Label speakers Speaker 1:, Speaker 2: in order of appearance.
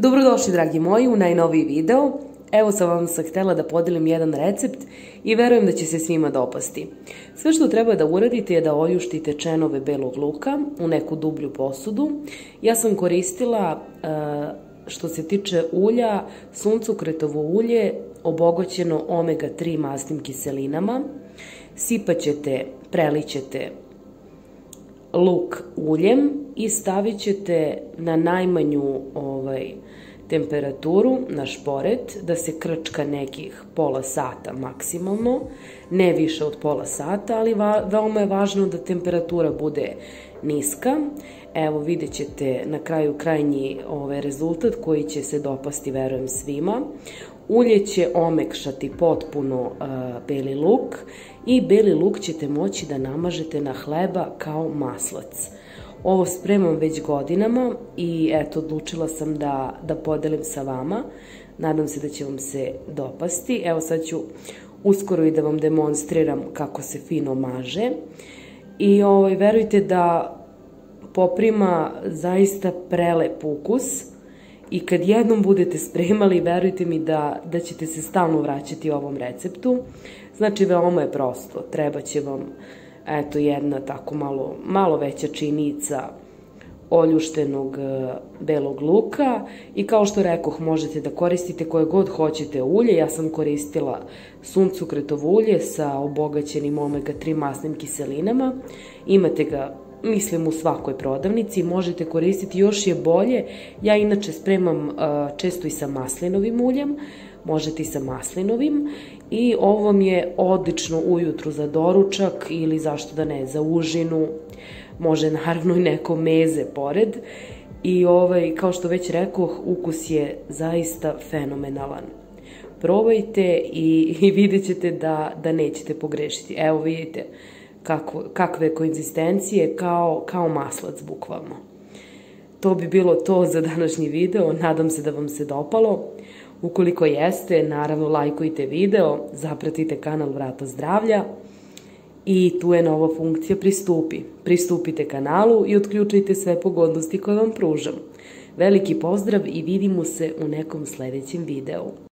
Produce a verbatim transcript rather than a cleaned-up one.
Speaker 1: Dobrodošli, dragi moji, u najnoviji video. Evo sam vam sam htela da podelim jedan recept i verujem da će se svima dopasti. Sve što treba da uradite je da oljuštite čenove belog luka u neku dublju posudu. Ja sam koristila, što se tiče ulja, suncokretovo ulje obogaćeno omega tri masnim kiselinama. Sipaćete, prelićete luk uljem i stavit ćete na najmanju ovaj, temperaturu na šporet, da se krčka nekih pola sata maksimalno, ne više od pola sata, ali va, veoma je važno da temperatura bude niska. Evo vidjet ćete na kraju krajnji ovaj, rezultat koji će se dopasti, verujem, svima. Ulje će omekšati potpuno uh, beli luk i beli luk ćete moći da namažete na hleba kao maslac. Ovo spremam već godinama i eto, odlučila sam da, da podelim sa vama. Nadam se da će vam se dopasti. Evo sad ću uskoro i da vam demonstriram kako se fino maže. I ovaj, verujte da poprima zaista prelep ukus. I kad jednom budete spremali, verujte mi da, da ćete se stalno vraćati ovom receptu. Znači, veoma je prosto. Treba će vam, eto, jedna tako malo, malo veća činica oljuštenog belog luka. I kao što rekoh, možete da koristite koje god hoćete ulje. Ja sam koristila suncokretovo ulje sa obogaćenim omega tri masnim kiselinama. Imate ga, mislim, u svakoj prodavnici, možete koristiti, još je bolje. Ja inače spremam uh, često i sa maslinovim uljem, možete i sa maslinovim i ovo vam je odlično ujutru za doručak ili zašto da ne, za užinu, može naravno i neko meze pored i ovaj, kao što već rekoh, ukus je zaista fenomenalan. Probajte i, i vidjet ćete da, da nećete pogrešiti. Evo vidite Kako, kakve konzistencije, kao, kao maslac bukvalno. To bi bilo to za današnji video, nadam se da vam se dopalo. Ukoliko jeste, naravno lajkujte video, zapratite kanal Vrata zdravlja i tu je nova funkcija pristupi. Pristupite kanalu i otključajte sve pogodnosti koje vam pružam. Veliki pozdrav i vidimo se u nekom sledećem videu.